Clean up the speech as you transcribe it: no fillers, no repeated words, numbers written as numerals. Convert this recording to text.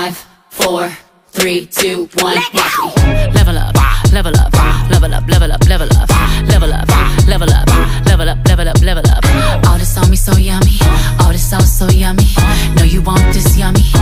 5, 4, 3, 2, 1, watch me. Level up, level up, level up, level up, level up, level up, level up, level up, level up, level up. All this on me so yummy, all this sauce so yummy. Know you want this yummy.